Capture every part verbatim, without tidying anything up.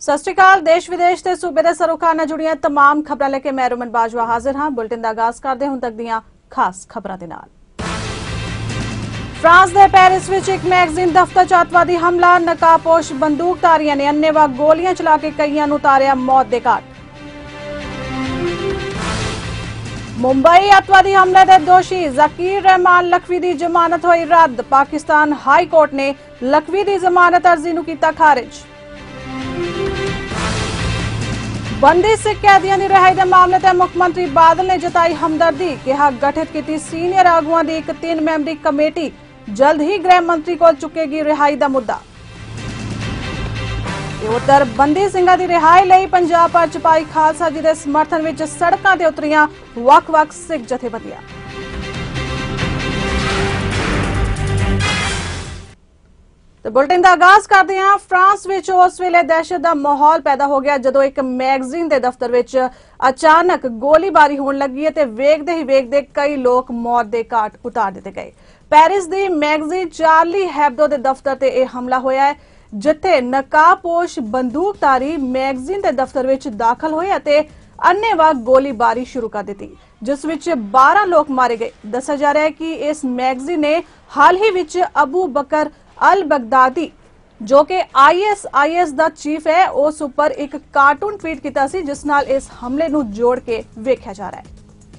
सत श्री अकाल। देश विदेश के सूबे के सरोकार नाल जुड़ियां तमाम खबरां लेके मैं रमन बाजवा हाजिर हाँ। बुलेटिन का आगाज करते हुण तक दीयां खास खबरां दे नाल। फ्रांस के पेरिस विच एक मैगजीन दफ्तर च अतवादी हमला। नकाबपोश बंदूकधारियां ने अन्नेवाह गोलियां चला के कईयां नूं उतारिया मौत दे घाट। मुंबई अतवादी हमले के दोषी जकीर रहमान लखवी की जमानत हुई रद्द। पाकिस्तान हाई कोर्ट ने लखवी की जमानत अर्जी नूं कीता खारिज। बंदी सिख कैदियों की रिहाई के मामले ते मुख्यमंत्री बादल ने जताई हमदर्दी। कहा गठित की सीनियर आगुआं की एक तीन मैंबरी कमेटी जल्द ही गृह मंत्री को चुकेगी रिहाई का मुद्दा। उधर बंदी सिंघां की रिहाई लई पंजाब भर च भाई खालसा जी के समर्थन में सड़कों ते उतरियां वख-वख सिख जथेबंदियां। तो बुलेटिन का आगाज करते हैं। फ्रांस विच उस वेले दहशत का माहौल पैदा हो गया जदों एक मैगजीन के दफ्तर विच अचानक गोलीबारी होने लगी ते वेखदे ही वेखदे कई लोग मौत के घाट उतार दिते गए। पेरिस की मैगजीन चार्ली हैब्डो के दफ्तर ते यह हमला होया है, जिथे नकाबपोश बंदूकधारी मैगजीन के दफ्तर विच दाखल होए ते अन्नेवाह गोलीबारी शुरू कर दी, जिस विच बारह लोग मारे गए। दसा जा रहा है कि इस मैगजीन ने हाल ही विच अबू बकर अल बगदादी जो कि आई एस आई एस दा चीफ है उस उपर एक कार्टून ट्वीट किया सी, जिस नाल इस हमले नूं जोड़ के वेख्या जा रहा है।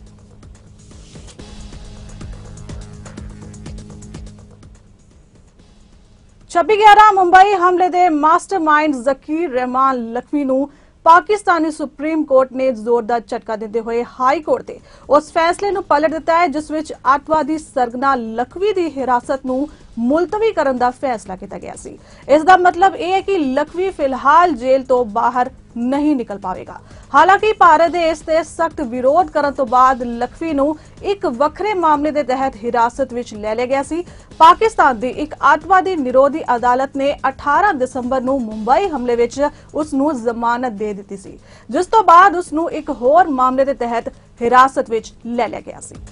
छब्बी ग्यारह मुंबई हमले दे मास्टरमाइंड जकीर रहमान लखवी नूं पाकिस्तानी सुप्रीम कोर्ट ने जोरदार झटका देते हुए हाई कोर्ट के उस फैसले नूं पलट दिता है, जिस विच अतवादी सरगना लखवी की हिरासत नूं मुलतवी करने का फैसला किया गया सी। इसका मतलब यह है कि लखवी फिलहाल जेल तो बाहर नहीं निकल पाएगा। हालांकि भारत के इसते सख्त विरोध करने तो बाद लखवी नूं एक वखरे मामले के तहत हिरासत विच ले लिया गया सी। पाकिस्तान की एक अतवादी निरोधी अदालत ने अठारह दिसंबर नूं मुंबई हमले विच उस नूं जमानत दे दी सी, जिस तो बाद उस नूं एक होर मामले के तहत हिरासत विच ले लिया गया सी।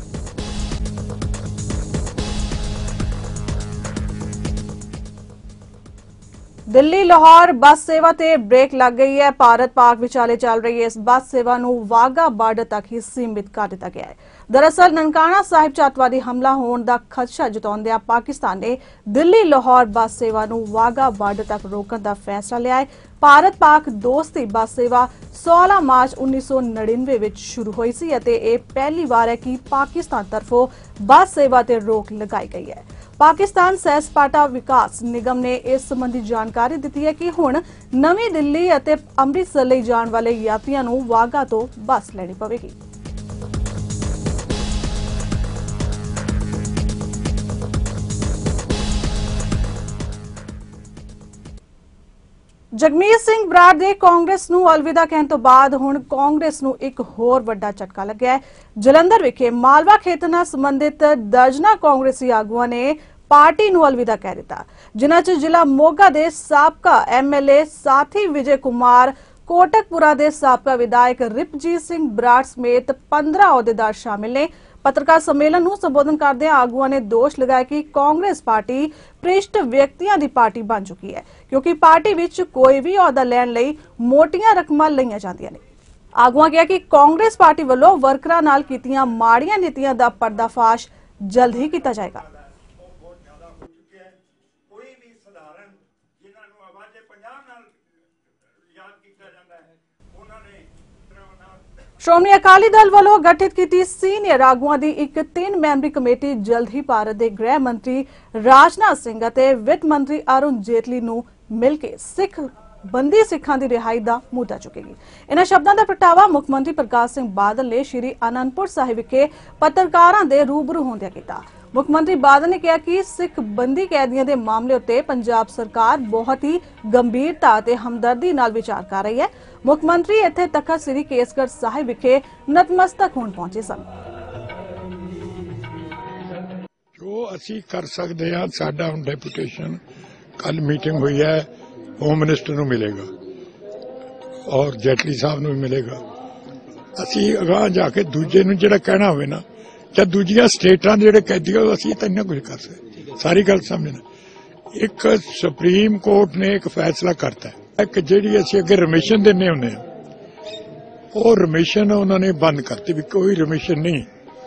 दिल्ली लाहौर बस सेवा ते ब्रेक लग गई है। भारत पाक विचाले चल रही है इस बस सेवा नूं वाघा बार्डर तक ही सीमित कर दिता गया है। दरअसल ननकाना साहिब च अतवादी हमला होने का खदशा जताउंदियां पाकिस्तान ने दिल्ली लाहौर बस सेवा नूं वाघा बार्डर तक रोकने का फैसला लिया है। भारत पाक दोस्ती बस सेवा सोलह मार्च उन्नीस सौ नड़िनवे विच शुरू हुई सी अते यह पहली बार है कि पाकिस्तान तरफों बस सेवा ते रोक लगाई गई है। पाकिस्तान सैर सपाटा विकास निगम ने इस संबंधी जानकारी दी है कि हुण नवी दिल्ली अते अमृतसर ले जाने वाले यात्रियों नूं वाघा तो बस लेनी पवेगी। जगमीत सिंह बराड़ दे कांग्रेस नूं अलविदा कहने तो बाद हुण कांग्रेस नूं एक होर वड्डा झटका लग्या है। जलंधर विखे मालवा खेतर नाल संबंधित दर्जना कांग्रेसी आगुआं ने पार्टी नूं अलविदा कह दिता, जिन्हां च जिला मोगा दे साबका एम एल ए साथी विजय कुमार, कोटकपुरा दे साबका विधायक रिपजीत सिंह बराड़ समेत पंद्रह अहुदेदार शामिल ने। पत्रकार सम्मेलन नूं संबोधन करदे आगुआं ने दोष लगाया कि कांग्रेस पार्टी भ्रिष्ट व्यक्तियों की पार्टी बन चुकी है, क्योंकि पार्टी विच कोई भी अहुदा लैण लई मोटियां रकमां लईआं जांदियां ने। आगुआं कहा कि कांग्रेस पार्टी वल्लों वर्करां नाल कीतीआं माड़ीआं नीतियां दा पर्दाफाश जल्द ही कीता जाएगा। श्रोमणी अकाली दल वालों गठित की सीनियर आगुआं की एक तीन मैंबरी कमेटी जल्द ही भारत के गृह मंत्री राजनाथ सिंह और वित्त मंत्री अरुण जेटली नूं मिलकर सिख बंदी सिखां की रिहाई का मुद्दा चुकेगी। इन्हां शब्दों का प्रगटावा मुख्यमंत्री प्रकाश सिंह बादल ने श्री आनंदपुर साहिब विखे पत्रकारां दे रूबरू होंदियां कीता। मुख्यमंत्री बादल ने कहा कि सिख बंदी कैदियों के मामले उत्ते पंजाब सरकार बहुत ही गंभीरता ते हमदर्दी नाल विचार कर रही है। मुख्यमंत्री इत्थे तखत श्री केसगढ़ साहिब विखे नतमस्तक होण पहुंचे सन। जो असी कर सकते हैं, साडा हुण डेपुटेशन कल मीटिंग हुई है, होम मिनिस्टर नूं मिलेगा और जेटली साहब नूं भी मिलेगा। असी अगाह जाके दूजे नूं जिहड़ा कहना होवे ना, ਜਾਂ ਦੂਜੀਆਂ ਸਟੇਟਾਂ ਦੇ ਜਿਹੜੇ ਕੈਦੀ ਹੋ ਅਸੀਂ ਤਾਂ ਇੰਨਾ ਕੁਝ ਕਰ ਸਕਦੇ। ਸਾਰੀ ਗੱਲ ਸਮਝਣਾ। एक सुप्रीम कोर्ट ने एक फैसला करता है ਇੱਕ ਜਿਹੜੀ ਅਸੀਂ ਅੱਗੇ ਰਮਿਸ਼ਨ ਦਿੰਦੇ ਹੁੰਦੇ ਹਾਂ, ਉਹ ਰਮਿਸ਼ਨ ਉਹਨਾਂ ਨੇ ਬੰਦ ਕਰਤੀ ਵੀ ਕੋਈ ਰਮਿਸ਼ਨ ਨਹੀਂ।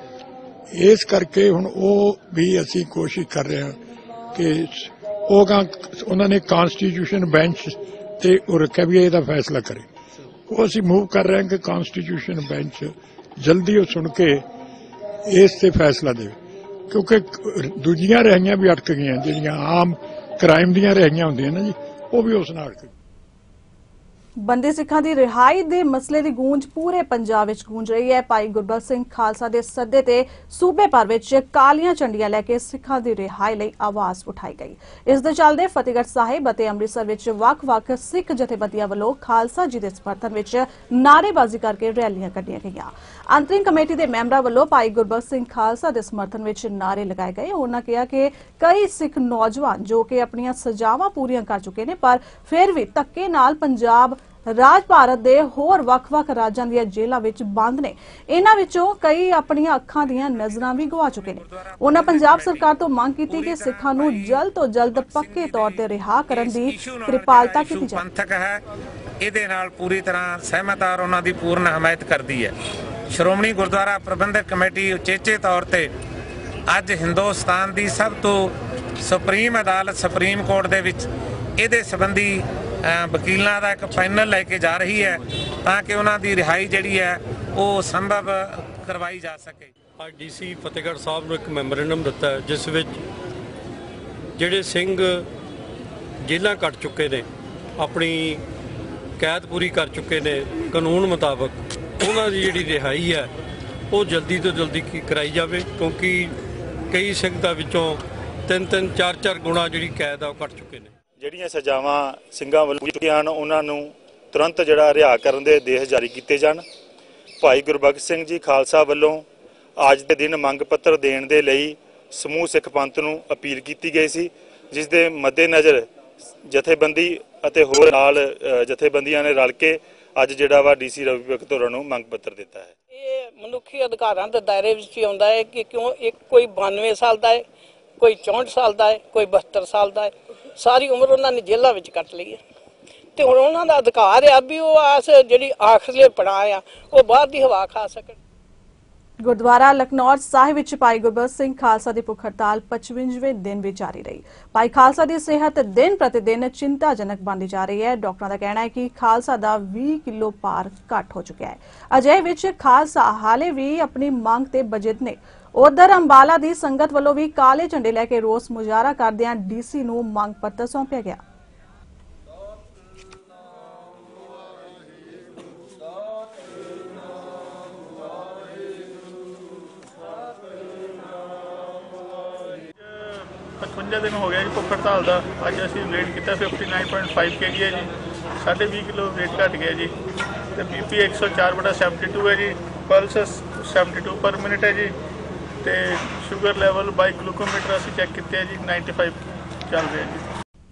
ਇਸ ਕਰਕੇ ਹੁਣ ਉਹ ਵੀ ਅਸੀਂ ਕੋਸ਼ਿਸ਼ ਕਰ ਰਹੇ ਹਾਂ ਕਿ ਉਹ ਉਹਨਾਂ ਨੇ ਕਨਸਟੀਟਿਊਸ਼ਨ ਬੈਂਚ ਤੇ ਉਹ ਰੱਖਿਆ ਵੀ ਇਹਦਾ ਫੈਸਲਾ ਕਰੇ। ਉਹ ਅਸੀਂ ਮੂਵ ਕਰ ਰਹੇ ਹਾਂ ਕਿ ਕਨਸਟੀਟਿਊਸ਼ਨ ਬੈਂਚ ਜਲਦੀ ਉਹ ਸੁਣ ਕੇ ਇਸ ਤੇ ਫੈਸਲਾ ਦੇਵੇ, ਕਿਉਂਕਿ ਦੂਜੀਆਂ ਰਿਹਾਈਆਂ ਵੀ ਅਟਕ ਗਈਆਂ ਜਿਹੜੀਆਂ ਆਮ ਕ੍ਰਾਈਮ ਦੀਆਂ ਰਿਹਾਈਆਂ ਹੁੰਦੀਆਂ ਨਾ ਜੀ, ਉਹ ਵੀ ਉਸ ਨਾਲ ਅਟਕ। ਬੰਦੀ ਸਿੱਖਾਂ ਦੀ ਰਿਹਾਈ ਦੇ ਮਸਲੇ ਦੀ ਗੂੰਜ ਪੂਰੇ ਪੰਜਾਬ ਵਿੱਚ ਗੂੰਜ ਰਹੀ ਹੈ। ਭਾਈ ਗੁਰਬਖਸ਼ ਸਿੰਘ ਖਾਲਸਾ ਦੇ ਸੱਦੇ ਤੇ ਸੂਬੇ ਭਰ ਵਿੱਚ ਕਾਲੀਆਂ ਝੰਡੀਆਂ ਲੈ ਕੇ ਸਿੱਖਾਂ ਦੀ ਰਿਹਾਈ ਲਈ ਆਵਾਜ਼ ਉਠਾਈ ਗਈ। ਇਸ ਦੇ ਚੱਲਦੇ ਫਤਿਹਗੜ੍ਹ ਸਾਹਿਬ ਅਤੇ ਅੰਮ੍ਰਿਤਸਰ ਵਿੱਚ ਵੱਖ-ਵੱਖ ਸਿੱਖ ਜਥੇਬੰਦੀਆਂ ਵੱਲੋਂ ਖਾਲਸਾ ਜੀ ਦੇ ਸਮਰਥਨ ਵਿੱਚ ਨਾਅਰੇਬਾਜ਼ੀ ਕਰਕੇ ਰੈਲੀਆਂ ਕੱਢੀਆਂ ਗਈਆਂ। ਅੰਤਰਿਮ ਕਮੇਟੀ ਦੇ ਮੈਂਬਰਾਂ ਵੱਲੋਂ ਭਾਈ ਗੁਰਬਖਸ਼ ਸਿੰਘ ਖਾਲਸਾ ਦੇ ਸਮਰਥਨ ਵਿੱਚ ਨਾਅਰੇ ਲਗਾਏ ਗਏ। ਉਹਨਾਂ ਕਿਹਾ ਕਿ ਕਈ ਸਿੱਖ ਨੌਜਵਾਨ ਜੋ ਕਿ ਆਪਣੀਆਂ ਸਜ਼ਾਵਾਂ ਪੂਰੀਆਂ ਕਰ ਚੁੱਕੇ ਨੇ ਪਰ ਫਿਰ ਵੀ ਧੱਕੇ ਨਾਲ ਪੰਜਾਬ ਰਾਜ ਭਾਰਤ ਦੇ ਹੋਰ ਵੱਖ-ਵੱਖ ਰਾਜਾਂ ਦੀਆਂ ਜੇਲ੍ਹਾਂ ਵਿੱਚ ਬੰਦ ਨੇ। ਇਹਨਾਂ ਵਿੱਚੋਂ ਕਈ ਆਪਣੀਆਂ ਅੱਖਾਂ ਦੀਆਂ ਨਜ਼ਰਾਂ ਵੀ ਗਵਾ ਚੁੱਕੇ ਨੇ। ਉਹਨਾਂ ਪੰਜਾਬ ਸਰਕਾਰ ਤੋਂ ਮੰਗ ਕੀਤੀ ਕਿ ਸਿੱਖਾਂ ਨੂੰ ਜਲਦ ਤੋਂ ਜਲਦ ਪੱਕੇ ਤੌਰ ਤੇ ਰਿਹਾ ਕਰਨ ਦੀ ਕਿਰਪਾਲਤਾ ਕੀਤੀ ਜਾਵੇ। ਪੰਥਕ ਹੈ, ਇਹਦੇ ਨਾਲ ਪੂਰੀ ਤਰ੍ਹਾਂ ਸਹਿਮਤ ਔਰ ਉਹਨਾਂ ਦੀ ਪੂਰਨ ਹਮਾਇਤ ਕਰਦੀ ਹੈ। ਸ਼੍ਰੋਮਣੀ ਗੁਰਦੁਆਰਾ ਪ੍ਰਬੰਧਕ ਕਮੇਟੀ ਉਚੇਚੇ ਤੌਰ ਤੇ ਅੱਜ ਹਿੰਦੁਸਤਾਨ ਦੀ ਸਭ ਤੋਂ ਸੁਪਰੀਮ ਅਦਾਲਤ ਸੁਪਰੀਮ ਕੋਰਟ ਦੇ ਵਿੱਚ ਇਹਦੇ ਸੰਬੰਧੀ ਵਕੀਲਾਂ ਦਾ ਇੱਕ ਪੈਨਲ ਲੈ ਕੇ ਜਾ ਰਹੀ ਹੈ ਤਾਂ ਕਿ ਉਹਨਾਂ ਦੀ ਰਿਹਾਈ ਜਿਹੜੀ ਹੈ ਉਹ ਸੰਭਵ ਕਰਵਾਈ ਜਾ ਸਕੇ। ਅੱਜ ਡੀਸੀ ਫਤਿਹਗੜ੍ਹ ਸਾਹਿਬ ਨੂੰ ਇੱਕ ਮੈਮੋਰੈਂਡਮ ਦਿੱਤਾ ਹੈ ਜਿਸ ਵਿੱਚ ਜਿਹੜੇ ਸਿੰਘ ਜੇਲ੍ਹਾਂ ਕੱਟ ਚੁੱਕੇ ਨੇ, ਆਪਣੀ ਕੈਦ ਪੂਰੀ ਕਰ ਚੁੱਕੇ ਨੇ ਕਾਨੂੰਨ ਮੁਤਾਬਕ, ਉਹਨਾਂ ਦੀ ਜਿਹੜੀ ਰਿਹਾਈ ਹੈ ਉਹ ਜਲਦੀ ਤੋਂ ਜਲਦੀ ਕਰਾਈ ਜਾਵੇ, ਕਿਉਂਕਿ ਕਈ ਸਿੰਘਾਂ ਵਿੱਚੋਂ ਤਿੰਨ ਤਿੰਨ ਚਾਰ ਚਾਰ ਗੁਣਾ ਜਿਹੜੀ ਕੈਦ ਆ ਉਹ ਕੱਟ ਚੁੱਕੇ ਨੇ। ਜਿਹੜੀਆਂ ਸਜ਼ਾਵਾਂ ਸਿੰਘਾਂ ਵੱਲੋਂ ਚੁੱਕੀਆਂ ਹਨ ਉਹਨਾਂ ਨੂੰ ਤੁਰੰਤ ਜਿਹੜਾ ਰਿਹਾ ਕਰਨ ਦੇ ਆਦੇਸ਼ ਜਾਰੀ ਕੀਤੇ ਜਾਣ। ਭਾਈ ਗੁਰਬਖਸ਼ ਸਿੰਘ ਜੀ ਖਾਲਸਾ ਵੱਲੋਂ ਅੱਜ ਦੇ ਦਿਨ ਮੰਗ ਪੱਤਰ ਦੇਣ ਦੇ ਲਈ ਸਮੂਹ ਸਿੱਖ ਪੰਥ ਨੂੰ ਅਪੀਲ ਕੀਤੀ ਗਈ ਸੀ, ਜਿਸ ਦੇ ਮੱਦੇਨਜ਼ਰ ਜਥੇਬੰਦੀ ਅਤੇ ਹੋਰ ਨਾਲ ਜਥੇਬੰਦੀਆਂ ਨੇ ਰਲ ਕੇ ਅੱਜ ਜਿਹੜਾ ਵਾ ਡੀਸੀ ਰਵੀ ਬਖਤ ਹੋਰਾਂ ਨੂੰ ਮੰਗ ਪੱਤਰ ਦਿੱਤਾ ਹੈ। ਇਹ ਮਨੁੱਖੀ ਅਧਿਕਾਰਾਂ ਦੇ ਦਾਇਰੇ ਵਿੱਚ ਹੀ ਆਉਂਦਾ ਹੈ ਕਿ ਕਿਉਂ ਇੱਕ ਕੋਈ ਬਾਨਵੇਂ ਸਾਲ ਦਾ ਹੈ, ਕੋਈ ਚੌਂਹਠ ਸਾਲ ਦਾ ਹੈ, ਕੋਈ ਬਹੱਤਰ ਸਾਲ ਦਾ ਹੈ, ਸਾਰੀ ਉਮਰ ਉਹਨਾਂ ਨੇ ਜੇਲ੍ਹਾਂ ਵਿੱਚ ਕੱਟ ਲਈ ਹੈ ਤੇ ਹੁਣ ਉਹਨਾਂ ਦਾ ਅਧਿਕਾਰ ਆ ਵੀ ਉਹ ਆਸ ਜਿਹੜੀ ਆਖਰਲੇ ਪੜਾਅ ਆ ਉਹ ਬਾਹਰ ਦੀ ਹਵਾ ਖਾ ਸਕਣ। ਗੁਰਦੁਆਰਾ ਲਖਨੌਰ ਸਾਹਿਬ ਵਿੱਚ ਭਾਈ ਗੁਰਬਖਸ਼ ਸਿੰਘ ਖਾਲਸਾ ਦੀ ਭੁੱਖ ਹੜਤਾਲ ਪਚਵੰਜਵੇਂ ਦਿਨ ਵੀ ਜਾਰੀ ਰਹੀ। ਭਾਈ ਖਾਲਸਾ ਦੀ ਸਿਹਤ ਦਿਨ ਪ੍ਰਤੀ ਦਿਨ ਚਿੰਤਾਜਨਕ ਬਣਦੀ ਜਾ ਰਹੀ ਹੈ। ਡਾਕਟਰਾਂ ਦਾ ਕਹਿਣਾ ਹੈ ਕਿ ਖਾਲਸਾ ਦਾ ਵੀਹ ਕਿਲੋ ਭਾਰ ਘੱਟ ਹੋ ਚੁੱਕਿਆ ਹੈ। ਅਜਿਹੇ ਵਿੱਚ ਖਾਲਸਾ ਹਾਲੇ ਵੀ ਆਪਣੀ ਮੰਗ ਤੇ ਬਜਟ ਨੇ। ਉਧਰ ਅੰਬਾਲਾ ਦੀ ਸੰਗਤ ਵੱਲੋਂ ਵੀ ਕਾਲੇ ਝੰਡੇ ਲੈ ਕੇ ਰੋਸ ਮੁਜ਼ਾਹਰਾ ਕਰਦਿਆਂ ਡੀਸੀ ਨੂੰ ਮੰਗ ਪੱਤਰ ਸੌਂਪਿਆ ਗਿਆ। पचवंजा दिन हो गया जी भुख हड़ताल का। अज असीं वेट किया फिफ्टी नाइन पॉइंट फाइव के जी है जी, साढ़े भी किलो वेट घट गया जी। तो बी पी एक सौ चार बटा सैवनटी टू है जी, पल्स सैवनटी टू पर मिनट है जी, तो शुगर लैवल बाई ग्लूकोमीटर असीं चैक किए जी नाइनटी फाइव चल रहा है जी।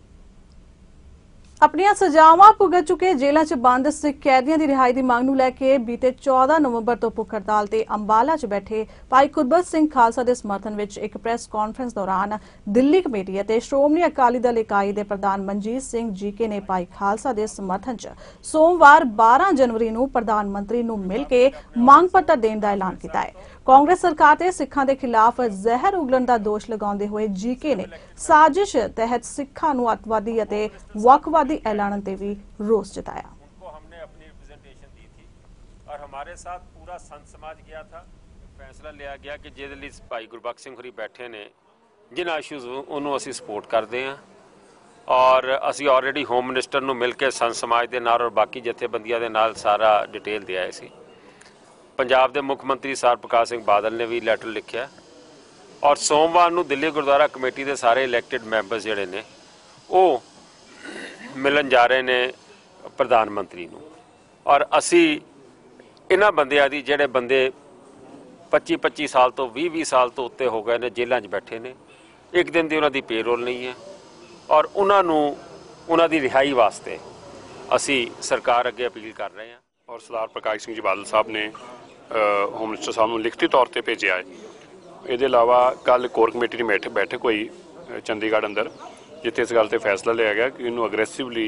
ਆਪਣੀਆਂ ਸਜ਼ਾਵਾਂ ਭੁਗਤ ਚੁੱਕੇ ਜੇਲ੍ਹਾਂ 'ਚ ਬੰਦ ਸਿੱਖ ਕੈਦੀਆਂ ਦੀ ਰਿਹਾਈ ਦੀ ਮੰਗ ਨੂੰ ਲੈ ਕੇ ਬੀਤੇ ਚੌਦਾਂ ਨਵੰਬਰ ਤੋਂ ਭੁੱਖ ਹੜਤਾਲ ਤੇ ਅੰਬਾਲਾ 'ਚ ਬੈਠੇ ਭਾਈ ਗੁਰਬਖਸ਼ ਸਿੰਘ ਖਾਲਸਾ ਦੇ ਸਮਰਥਨ ਵਿੱਚ ਇੱਕ ਪ੍ਰੈਸ ਕਾਨਫਰੰਸ ਦੌਰਾਨ ਦਿੱਲੀ ਕਮੇਟੀ ਅਤੇ ਸ਼੍ਰੋਮਣੀ ਅਕਾਲੀ ਦਲ ਇਕਾਈ ਦੇ ਪ੍ਰਧਾਨ ਮਨਜੀਤ ਸਿੰਘ ਜੀਕੇ ਨੇ ਭਾਈ ਖਾਲਸਾ ਦੇ ਸਮਰਥਨ 'ਚ ਸੋਮਵਾਰ ਬਾਰਾਂ ਜਨਵਰੀ ਨੂੰ ਪ੍ਰਧਾਨ ਮੰਤਰੀ ਨੂੰ ਮਿਲ ਕੇ ਮੰਗ ਪੱਤਰ ਦੇਣ ਦਾ ਐਲਾਨ ਕੀਤਾ ਹੈ। ਕਾਂਗਰਸ ਸਰਕਾਰ ਤੇ ਸਿੱਖਾਂ ਦੇ ਖਿਲਾਫ ਜ਼ਹਿਰ ਉਗਲਣ ਦਾ ਦੋਸ਼ ਲਗਾਉਂਦੇ ਹੋਏ ਜੀਕੇ ਨੇ ਸਾਜ਼ਿਸ਼ ਤਹਿਤ ਸਿੱਖਾਂ ਨੂੰ ਅੱਤਵਾਦੀ ਅਤੇ ਵੱਖਵਾਦੀ ऐलान पे भी रोष जताया। उनको हमने अपनी रिप्रेजेंटेशन दी थी और हमारे साथ पूरा संत समाज गया था। फैसला लिया गया कि जिहदे लई भाई गुरबख्श सिंह होरी बैठे ने जिन्हां इशूज़ उन्होंने असीं सपोर्ट करते हैं और असीं ऑलरेडी होम मिनिस्टर नूं मिल के संत समाज के नाल और बाकी जथेबंदियां दे नाल सारा डिटेल दे आए सी। पंजाब के मुख मंत्री सर प्रकाश सिंह बादल ने भी लैटर लिखिया और सोमवार नूं दिल्ली गुरुद्वारा कमेटी के सारे इलैक्टेड मैंबर्स जिहड़े ने वो मिलन जा रहे ने प्रधान मंत्री नूं और असी इन्हां बंदियां दी जिहड़े बंदे पच्ची पच्ची साल तो भी भी साल तो उत्ते हो गए ने जेलों च बैठे ने, एक दिन की उन्हां दी पेरोल नहीं है और उन्हां नूं उन्हां दी रिहाई वास्ते असी सरकार अगे अपील कर रहे हैं। और सरदार प्रकाश सिंह जी बादल साहब ने होम मिनिस्टर साहब नूं लिखती तौर पर भेजा है। इसके अलावा कल कोर कमेटी की बैठक बैठक हुई चंडीगढ़ अंदर जिथे इस गल ते फैसला लिया गया कि इन्हूं अग्रैसिवली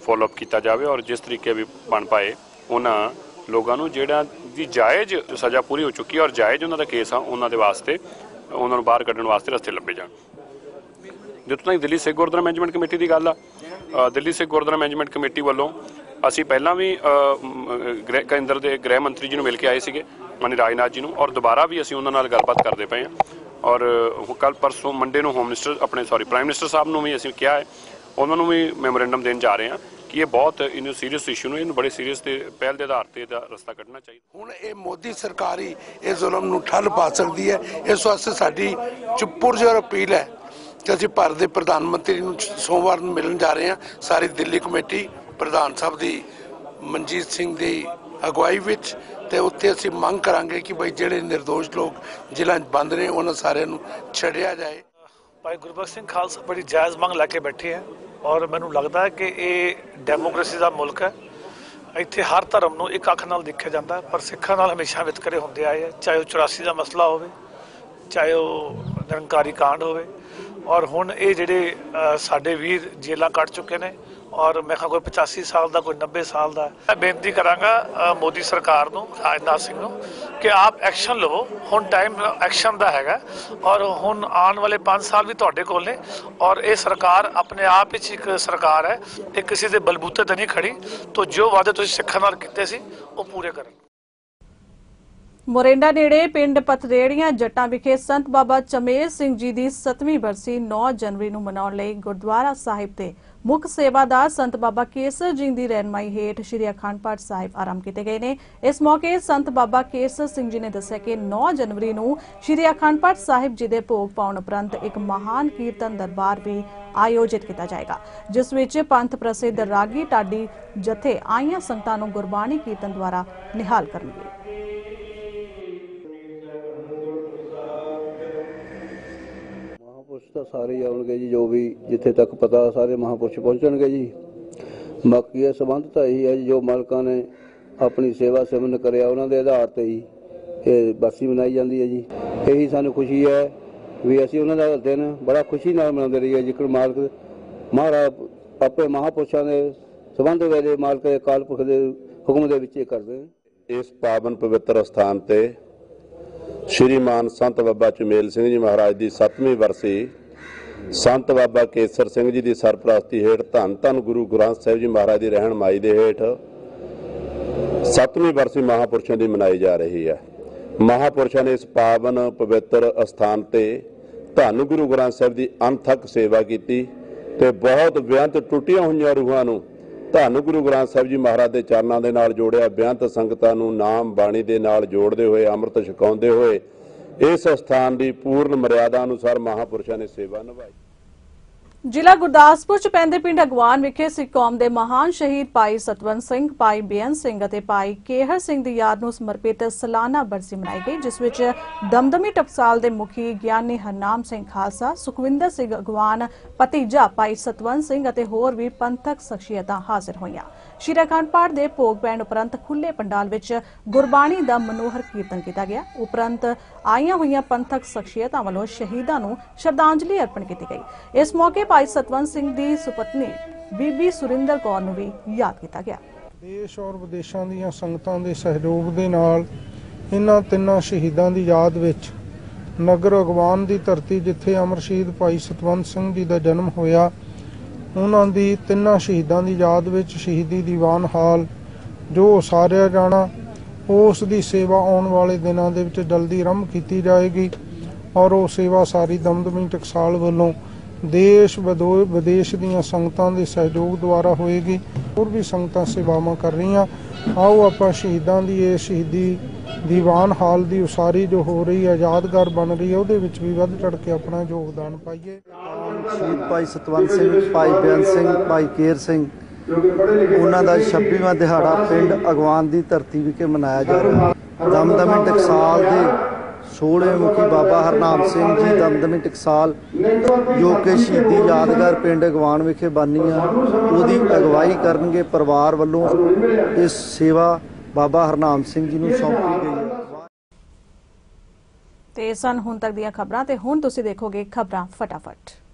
ਫੋਲੋਅਪ ਕੀਤਾ ਜਾਵੇ ਔਰ ਜਿਸ ਤਰੀਕੇ ਵੀ ਬਣ ਪਾਏ ਉਹਨਾਂ ਲੋਕਾਂ ਨੂੰ ਜਿਹੜਾ ਦੀ ਜਾਇਜ਼ ਸਜ਼ਾ ਪੂਰੀ ਹੋ ਚੁੱਕੀ ਹੈ ਔਰ ਜਾਇਜ਼ ਉਹਨਾਂ ਦਾ ਕੇਸ ਆ ਉਹਨਾਂ ਦੇ ਵਾਸਤੇ ਉਹਨਾਂ ਨੂੰ ਬਾਹਰ ਕੱਢਣ ਵਾਸਤੇ ਰਸਤੇ ਲੱਭੇ ਜਾਣ। ਜਿੱਥੋਂ ਤੱਕ ਦਿੱਲੀ ਸਿੱਖ ਗੁਰਦੁਆਰਾ ਮੈਨੇਜਮੈਂਟ ਕਮੇਟੀ ਦੀ ਗੱਲ ਆ, ਦਿੱਲੀ ਸਿੱਖ ਗੁਰਦੁਆਰਾ ਮੈਨੇਜਮੈਂਟ ਕਮੇਟੀ ਵੱਲੋਂ ਅਸੀਂ ਪਹਿਲਾਂ ਵੀ ਗ੍ਰਹਿ ਕੇਂਦਰ ਦੇ ਗ੍ਰਹਿ ਮੰਤਰੀ ਜੀ ਨੂੰ ਮਿਲ ਕੇ ਆਏ ਸੀਗੇ, ਮਾਨਯੋਗ ਰਾਜਨਾਥ ਜੀ ਨੂੰ, ਔਰ ਦੁਬਾਰਾ ਵੀ ਅਸੀਂ ਉਹਨਾਂ ਨਾਲ ਗੱਲਬਾਤ ਕਰਦੇ ਪਏ ਹਾਂ। ਔਰ ਕੱਲ੍ਹ ਪਰਸੋਂ ਮੰਡੇ ਨੂੰ ਹੋਮ ਮਿਨਿਸਟਰ ਆਪਣੇ ਸੌਰੀ ਪ੍ਰਾਈਮ ਮਿਨਿਸਟਰ ਸਾਹਿਬ ਨੂੰ ਵੀ ਅਸੀਂ ਕਿਹਾ ਹੈ, ਉਹਨਾਂ ਨੂੰ ਵੀ ਮੈਮੋਰੈਂਡਮ ਦੇਣ ਜਾ ਰਹੇ ਹਾਂ ਕਿ ਇਹ ਬਹੁਤ ਇਹਨੂੰ ਸੀਰੀਅਸ ਇਸ਼ੂ ਨੂੰ ਇਹਨੂੰ ਬੜੇ ਸੀਰੀਅਸ ਤੇ ਪਹਿਲ ਦੇ ਆਧਾਰ ਤੇ ਇਹਦਾ ਰਸਤਾ ਕੱਢਣਾ ਚਾਹੀਦਾ। ਹੁਣ ਇਹ ਮੋਦੀ ਸਰਕਾਰ ਹੀ ਇਹ ਜ਼ੁਲਮ ਨੂੰ ਠੱਲ ਪਾ ਸਕਦੀ ਹੈ। ਇਸ ਵਾਸਤੇ ਸਾਡੀ ਪੁਰਜ਼ੋਰ ਅਪੀਲ ਹੈ ਕਿ ਅਸੀਂ ਭਾਰਤ ਦੇ ਪ੍ਰਧਾਨ ਮੰਤਰੀ ਨੂੰ ਸੋਮਵਾਰ ਨੂੰ ਮਿਲਣ ਜਾ ਰਹੇ ਹਾਂ। ਸਾਰੀ ਦਿੱਲੀ ਕਮੇਟੀ ਪ੍ਰਧਾਨ ਸਾਹਿਬ ਦੀ ਮਨਜੀਤ ਸਿੰਘ ਦੀ ਅਗਵਾਈ ਵਿੱਚ, ਤੇ ਉੱਥੇ ਅਸੀਂ ਮੰਗ ਕਰਾਂਗੇ ਕਿ ਬਈ ਜਿਹੜੇ ਨਿਰਦੋਸ਼ ਲੋਕ ਜ਼ਿਲ੍ਹਾ 'ਚ ਬੰਦ ਨੇ ਉਹਨਾਂ ਸਾਰਿਆਂ ਨੂੰ ਛੱਡਿਆ ਜਾਏ। ਭਾਈ ਗੁਰਬਖਸ਼ ਸਿੰਘ ਖਾਲਸਾ ਬੜੀ ਜਾਇਜ਼ ਮੰਗ ਲੈ ਕੇ ਬੈਠੇ ਹੈ ਔਰ ਮੈਨੂੰ ਲੱਗਦਾ ਹੈ ਕਿ ਇਹ ਡੈਮੋਕ੍ਰੇਸੀ ਦਾ ਮੁਲਕ ਹੈ। ਇੱਥੇ ਹਰ ਧਰਮ ਨੂੰ ਇੱਕ ਅੱਖ ਨਾਲ ਦੇਖਿਆ ਜਾਂਦਾ ਹੈ, ਪਰ ਸਿੱਖਾਂ ਨਾਲ ਹਮੇਸ਼ਾ ਵਿਤਕਰੇ ਹੁੰਦੇ ਆਏ ਹੈ, ਚਾਹੇ ਉਹ ਚੁਰਾਸੀ ਦਾ ਮਸਲਾ ਹੋਵੇ, ਚਾਹੇ ਉਹ ਨਿਰੰਕਾਰੀ ਕਾਂਡ ਹੋਵੇ। ਔਰ ਹੁਣ ਇਹ ਜਿਹੜੇ ਸਾਡੇ ਵੀਰ ਜੇਲਾਂ ਕੱਟ ਚੁੱਕੇ ਨੇ ਔਰ ਮੈਂ ਕਿਹਾ ਕੋਈ ਪਚਾਸੀ ਸਾਲ ਦਾ, ਕੋਈ ਨੱਬੇ ਸਾਲ ਦਾ। ਮੈਂ ਬੇਨਤੀ ਕਰਾਂਗਾ ਮੋਦੀ ਸਰਕਾਰ ਨੂੰ, ਰਾਜਨਾਥ ਸਿੰਘ ਨੂੰ, ਕਿ ਆਪ ਐਕਸ਼ਨ ਲਵੋ। ਹੁਣ ਟਾਈਮ ਐਕਸ਼ਨ ਦਾ ਹੈਗਾ ਔਰ ਹੁਣ ਆਉਣ ਵਾਲੇ ਪੰਜ ਸਾਲ ਵੀ ਤੁਹਾਡੇ ਕੋਲ ਨੇ ਔਰ ਇਹ ਸਰਕਾਰ ਆਪਣੇ ਆਪ ਵਿੱਚ ਇੱਕ ਸਰਕਾਰ ਹੈ, ਇਹ ਕਿਸੇ ਦੇ ਬਲਬੂਤੇ ਤੇ ਨਹੀਂ ਖੜੀ। ਤਾਂ ਜੋ ਵਾਅਦੇ ਤੁਸੀਂ ਸਿੱਖਾਂ ਨਾਲ ਕੀਤੇ ਸੀ ਉਹ ਪੂਰੇ ਕਰਨ। ਮੋਰਿੰਡਾ ਨੇੜੇ ਪਿੰਡ ਪਥਰੇੜੀਆਂ ਜੱਟਾਂ ਵਿਖੇ ਸੰਤ ਬਾਬਾ ਚਮੇਲ ਸਿੰਘ ਜੀ ਦੀ ਸੱਤਵੀਂ ਬਰਸੀ ਨੌ ਜਨਵਰੀ ਨੂੰ ਮਨਾਉਣ ਲਈ ਗੁਰਦੁਆਰਾ ਸਾਹਿਬ ਦੇ ਮੁੱਖ ਸੇਵਾਦਾਰ ਸੰਤ ਬਾਬਾ ਕੇਸਰ ਜੀ ਦੀ ਰਹਿਨਮਾਈ ਹੇਠ ਸ਼੍ਰੀ ਅਖੰਡ ਪਾਠ ਸਾਹਿਬ ਆਰੰਭ ਕੀਤੇ ਗਏ ਨੇ। ਇਸ ਮੌਕੇ ਸੰਤ ਬਾਬਾ ਕੇਸਰ ਸਿੰਘ ਜੀ ਨੇ ਦੱਸਿਆ ਕਿ ਨੌ ਜਨਵਰੀ ਨੂੰ ਸ਼੍ਰੀ ਅਖੰਡ ਪਾਠ ਸਾਹਿਬ ਜੀ ਦੇ ਭੋਗ ਪਾਉਣ ਉਪਰੰਤ ਇੱਕ ਮਹਾਨ ਕੀਰਤਨ ਦਰਬਾਰ ਵੀ ਆਯੋਜਿਤ ਕੀਤਾ ਜਾਏਗਾ, ਜਿਸ ਵਿੱਚ ਪੰਥ ਪ੍ਰਸਿੱਧ ਰਾਗੀ ਢਾਡੀ ਜਥੇ ਆਈਆਂ ਸੰਗਤਾਂ ਨੂੰ ਗੁਰਬਾਣੀ ਕੀਰਤਨ ਦੁਆਰਾ ਨਿਹਾਲ ਕਰਨਗੇ। ਤਾਂ ਸਾਰੇ ਆਉਣਗੇ ਜੀ, ਜੋ ਵੀ ਜਿੱਥੇ ਤੱਕ ਪਤਾ ਸਾਰੇ ਮਹਾਂਪੁਰਸ਼ ਪਹੁੰਚਣਗੇ ਜੀ। ਬਾਕੀ ਇਹ ਸੰਬੰਧ ਤਾਂ ਇਹੀ ਹੈ ਜੀ, ਜੋ ਮਾਲਕਾਂ ਨੇ ਆਪਣੀ ਸੇਵਾ ਸਿਮਰਨ ਕਰਿਆ ਉਹਨਾਂ ਦੇ ਆਧਾਰ ਤੇ ਹੀ ਇਹ ਬਰਸੀ ਮਨਾਈ ਜਾਂਦੀ ਹੈ ਜੀ। ਇਹੀ ਸਾਨੂੰ ਖੁਸ਼ੀ ਹੈ ਵੀ ਅਸੀਂ ਉਹਨਾਂ ਦਾ ਦਿਨ ਬੜਾ ਖੁਸ਼ੀ ਨਾਲ ਮਨਾਉਂਦੇ ਰਹੀਏ। ਜੇਕਰ ਮਾਲਕ ਮਹਾਰਾਜ ਆਪਣੇ ਮਹਾਂਪੁਰਸ਼ਾਂ ਦੇ ਸੰਬੰਧ ਵੇਲੇ ਮਾਲਕ ਦੇ ਅਕਾਲ ਪੁਰਖ ਦੇ ਹੁਕਮ ਦੇ ਵਿੱਚ ਇਹ ਕਰਦੇ। ਇਸ ਪਾਵਨ ਪਵਿੱਤਰ ਸਥਾਨ ਤੇ ਸ਼੍ਰੀਮਾਨ ਸੰਤ ਬਾਬਾ ਚਮੇਲ ਸਿੰਘ ਜੀ ਮਹਾਰਾਜ ਦੀ ਸੱਤਵੀਂ ਬਰਸੀ ਸੰਤ ਬਾਬਾ ਕੇਸਰ ਸਿੰਘ ਜੀ ਦੀ ਸਰਪ੍ਰਸਤੀ ਹੇਠ ਧੰਨ ਧੰਨ ਗੁਰੂ ਗ੍ਰੰਥ ਸਾਹਿਬ ਜੀ ਮਹਾਰਾਜ ਦੀ ਰਹਿਨਮਾਈ ਦੇ ਹੇਠ ਸੱਤਵੀਂ ਬਰਸੀ ਮਹਾਂਪੁਰਸ਼ਾਂ ਦੀ ਮਨਾਈ ਜਾ ਰਹੀ ਹੈ। ਮਹਾਂਪੁਰਸ਼ਾਂ ਨੇ ਇਸ ਪਾਵਨ ਪਵਿੱਤਰ ਅਸਥਾਨ ਤੇ ਧੰਨ ਗੁਰੂ ਗ੍ਰੰਥ ਸਾਹਿਬ ਦੀ ਅਣਥੱਕ ਸੇਵਾ ਕੀਤੀ ਤੇ ਬਹੁਤ ਬੇਅੰਤ ਟੁੱਟੀਆਂ ਹੋਈਆਂ ਰੂਹਾਂ ਨੂੰ ਧੰਨ ਗੁਰੂ ਗ੍ਰੰਥ ਸਾਹਿਬ ਜੀ ਮਹਾਰਾਜ ਦੇ ਚਰਨਾਂ ਦੇ ਨਾਲ ਜੋੜਿਆ। ਬੇਅੰਤ ਸੰਗਤਾਂ ਨੂੰ ਨਾਮ ਬਾਣੀ ਦੇ ਨਾਲ ਜੋੜਦੇ ਹੋਏ ਅੰਮ੍ਰਿਤ ਛਕਾਉਂਦੇ ਹੋਏ ਇਸ ਸਥਾਨ ਦੀ ਪੂਰਨ ਮਰਿਆਦਾ ਅਨੁਸਾਰ ਮਹਾਂਪੁਰਸ਼ਾਂ ਨੇ ਸੇਵਾ ਨਿਭਾਈ। ਜ਼ਿਲ੍ਹਾ ਗੁਰਦਾਸਪੁਰ ਚ ਪੈਂਦੇ ਪਿੰਡ ਅਗਵਾਨ ਵਿਖੇ ਸਿੱਖ ਕੌਮ ਦੇ ਮਹਾਨ ਸ਼ਹੀਦ ਭਾਈ ਸਤਵੰਤ ਸਿੰਘ, ਭਾਈ ਬੇਅੰਤ ਸਿੰਘ ਅਤੇ ਭਾਈ ਕੇਹਰ ਸਿੰਘ ਦੀ ਯਾਦ ਨੂੰ ਸਮਰਪਿਤ ਸਾਲਾਨਾ ਬਰਸੀ ਮਨਾਈ ਗਈ, ਜਿਸ ਵਿੱਚ ਦਮਦਮੀ ਟਕਸਾਲ ਦੇ ਮੁਖੀ ਗਿਆਨੀ ਹਰਨਾਮ ਸਿੰਘ ਖਾਲਸਾ, ਸੁਖਵਿੰਦਰ ਸਿੰਘ ਅਗਵਾਨ, ਭਤੀਜਾ ਭਾਈ ਸਤਵੰਤ ਸਿੰਘ ਅਤੇ ਹੋਰ ਵੀ ਪੰਥਕ ਸ਼ਖਸੀਅਤਾਂ ਹਾਜ਼ਰ ਹੋਈਆਂ। ਸ਼੍ਰੀ ਅਖੰਡ ਪਾਠ ਦੇ ਭੋਗ ਪੈਣ ਉਪਰੰਤ ਖੁੱਲੇ ਪੰਡਾਲ ਵਿੱਚ ਗੁਰਬਾਣੀ ਦਾ ਮਨੋਹਰ ਕੀਰਤਨ ਕੀਤਾ ਗਿਆ। ਉਪਰੰਤ ਆਈਆਂ ਹੋਈਆਂ ਪੰਥਕ ਸ਼ਖਸੀਅਤਾਂ ਵੱਲੋਂ ਸ਼ਹੀਦਾਂ ਨੂੰ ਸ਼ਰਧਾਂਜਲੀ ਅਰਪਣ ਕੀਤੀ ਗਈ। ਇਸ ਮੌਕੇ ਭਾਈ ਸਤਵੰਤ ਸਿੰਘ ਦੀ ਸੁਪਤਨੀ ਬੀਬੀ ਸੁਰਿੰਦਰ ਕੌਰ ਨੂੰ ਵੀ ਯਾਦ ਕੀਤਾ ਗਿਆ। ਦੇਸ਼ ਔਰ ਵਿਦੇਸ਼ਾਂ ਦੀਆਂ ਸੰਗਤਾਂ ਦੇ ਸਹਿਯੋਗ ਦੇ ਨਾਲ ਇਹਨਾਂ ਤਿੰਨਾਂ ਸ਼ਹੀਦਾਂ ਦੀ ਯਾਦ ਵਿੱਚ ਨਗਰ ਅਗਵਾਨ ਦੀ ਧਰਤੀ ਜਿੱਥੇ ਅਮਰ ਸ਼ਹੀਦ ਭਾਈ ਸਤਵੰਤ ਸਿੰਘ ਜੀ ਦਾ ਜਨਮ ਹੋਇਆ, ਉਹਨਾਂ ਦੀ ਤਿੰਨਾਂ ਸ਼ਹੀਦਾਂ ਦੀ ਯਾਦ ਵਿੱਚ ਸ਼ਹੀਦੀ ਦੀਵਾਨ ਹਾਲ ਜੋ ਉਸਾਰਿਆ ਜਾਣਾ, ਉਸ ਦੀ ਸੇਵਾ ਆਉਣ ਵਾਲੇ ਦਿਨਾਂ ਦੇ ਵਿੱਚ ਜਲਦੀ ਆਰੰਭ ਕੀਤੀ ਜਾਏਗੀ ਔਰ ਉਹ ਸੇਵਾ ਸਾਰੀ ਦਮਦਮੀ ਟਕਸਾਲ ਵੱਲੋਂ ਦੇਸ਼ ਵਿਦੇਸ਼ ਦੀਆਂ ਸੰਗਤਾਂ ਦੇ ਸਹਿਯੋਗ ਦੁਆਰਾ ਹੋਏਗੀ। ਹੋਰ ਵੀ ਸੰਗਤਾਂ ਸੇਵਾਵਾਂ ਕਰ ਰਹੀਆਂ। ਆਓ ਆਪਾਂ ਸ਼ਹੀਦਾਂ ਦੀ ਇਹ ਸ਼ਹੀਦੀ ਦੀਵਾਨ ਹਾਲ ਦੀ ਉਸਾਰੀ ਜੋ ਹੋ ਰਹੀ ਹੈ, ਯਾਦਗਾਰ ਬਣ ਰਹੀ ਹੈ, ਉਹਦੇ ਵਿੱਚ ਵੀ ਵੱਧ ਚੜ ਕੇ ਆਪਣਾ ਯੋਗਦਾਨ ਪਾਈਏ। ਸ਼ਹੀਦ ਭਾਈ ਸਤਵੰਤ ਸਿੰਘ, ਭਾਈ ਬੇਅੰਤ ਸਿੰਘ, ਭਾਈ ਕੇਰ ਸਿੰਘ, ਉਹਨਾਂ ਦਾ ਛੱਬੀਵਾਂ ਦਿਹਾੜਾ ਪਿੰਡ ਅਗਵਾਨ ਦੀ ਧਰਤੀ ਵਿਖੇ ਮਨਾਇਆ ਜਾ ਰਿਹਾ। ਦਮਦਮੀ ਟਕਸਾਲ ਦੇ ਸੋਲ੍ਹਵੇਂ ਮੁਖੀ ਬਾਬਾ ਹਰਨਾਮ ਸਿੰਘ ਜੀ ਦਮਦਮੀ ਟਕਸਾਲ ਜੋ ਕਿ ਸ਼ਹੀਦੀ ਯਾਦਗਾਰ ਪਿੰਡ ਅਗਵਾਨ ਵਿਖੇ ਬਾਨੀ ਆ, ਉਹਦੀ ਅਗਵਾਈ ਕਰਨਗੇ। ਪਰਿਵਾਰ ਵੱਲੋਂ ਇਸ ਸੇਵਾ ਬਾਬਾ ਹਰਨਾਮ ਸਿੰਘ ਜੀ ਨੂੰ ਸੌਂਪੀ ਗਈ ਹੈ। ਤੇ ਸਨ ਹੁਣ ਤੱਕ ਦੀਆਂ ਖਬਰਾਂ ਤੇ ਹੁਣ ਤੁਸੀਂ ਦੇਖੋਗੇ ਖਬਰਾਂ ਫਟਾਫਟ।